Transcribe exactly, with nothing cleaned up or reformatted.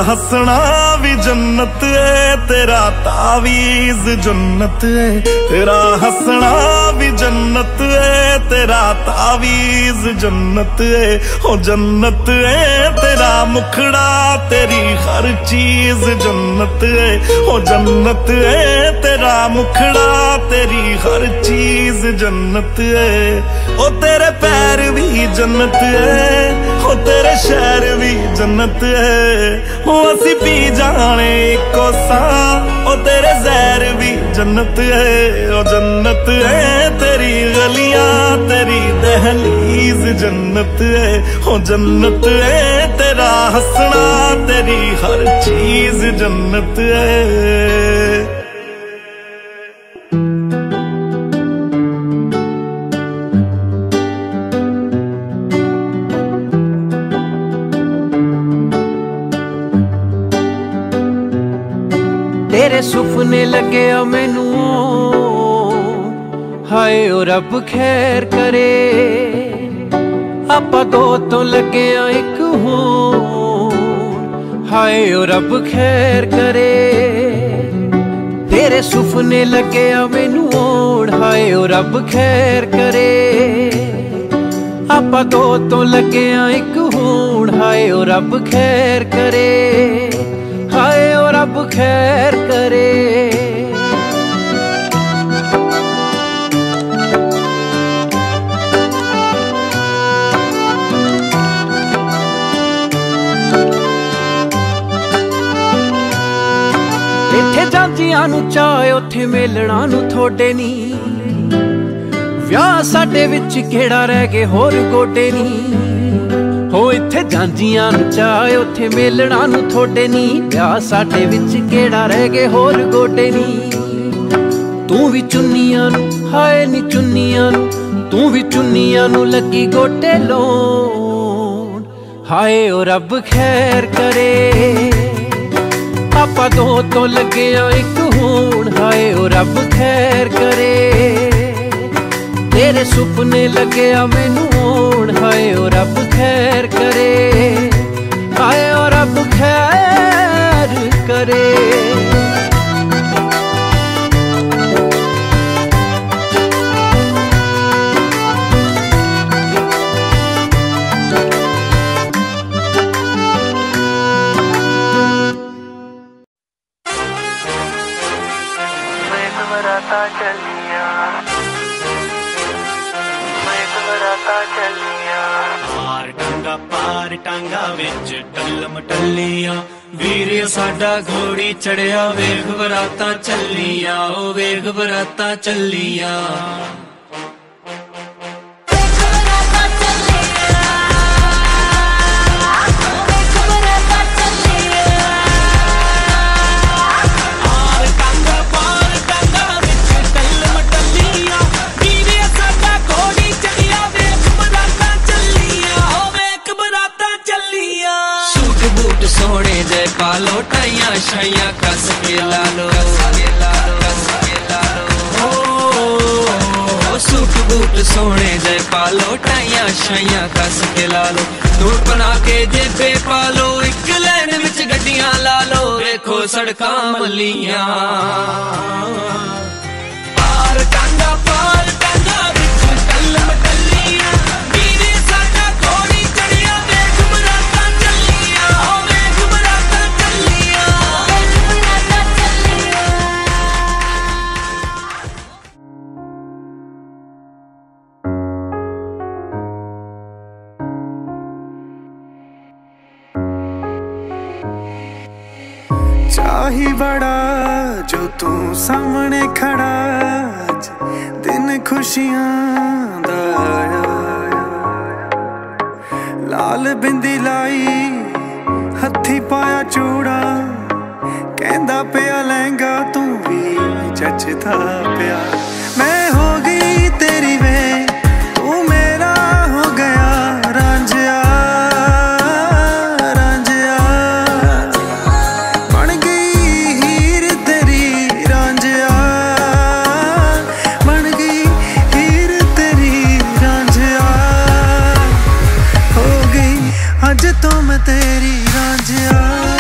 हंसना भी जन्नत है, तेरा तावीज जन्नत है। तेरा हंसना भी जन्नत है, तेरा तावीज जन्नत है। ओ जन्नत है तेरा मुखड़ा, तेरी हर चीज जन्नत है। ओ जन्नत है तेरा मुखड़ा, तेरी हर चीज जन्नत है। ओ तेरे पैर भी जन्नत है, ओ तेरे शहर भी जन्नत है। ओ असी पी जाने इको सा, ओ तेरे जहर भी जन्नत है। ओ जन्नत है तेरी गलियां, तेरी दहलीज जन्नत है। ओ जन्नत है तेरा हंसना, तेरी हर चीज जन्नत है। तेरे सुपने लगे आ मैनू, हाय ओ रब खैर करे। आपां दो तो लगे आ एक होण, हाय ओ रब खैर करे। तेरे सुपने लगे आ मैनू होण, हाय ओ रब खैर करे। आपां दो तो लगे आ एक होण, हाय ओ रब खैर करे। हाय ओ रब खैर करे। इत्थे जांदियां नू चाहे उत्थे मेलना नू थोड़े नी। विआह साडे विच केड़ा रह गए होर गोडे नी। हो इत्थे जांदियां नू चाहे उत्थे मेलना नू थोड़े नी। विआह साडे विच केड़ा रह गए होर गोडे नी। तू भी चुन्नियां नू, हाय नी चुन्नियां नू, तू भी चुन्नियां नू लगी गोटे लोन। हाय ओ रब खैर करे। आपां दो तो लगे आ एक होण, हाय ओ रब खैर करे। तेरे सुपने लगे आ मैनू होण, हाय ओ रब खैर करे। हाय ओ रब खैर करे। पार टांगा पार टांगा विच टल्लम टल्लियां, वीर साडा घोड़ी चढ़िया। वेख बरातां चलियां, ओ वेख बरातां चलियां। सोने जय पालो टाइया शाइया कस के लालो, ओ सूट बूट सोने जय पालो टाइया शाइया कस के लालो। नोट बना के जेबे पालो, एक लैन विच गड्डियां लालो। देखो सड़कां मलियां, पार टांगा पार टांगा विच टल्लम टल्लियां। वीरे साडा घोड़ी चढ़िया, वेख बरातां चलियां। चाही बड़ा जो तू सामने खड़ा, दिन खुशियां दा आया। लाल बिंदी लाई हथी पाया चूड़ा, कहंदा पिया लहंगा तू भी जचदा पिया। मैं हो गई तेरी वे, तू मेरा हो गया रांझिया। अज तो मैं तेरी रांझिया।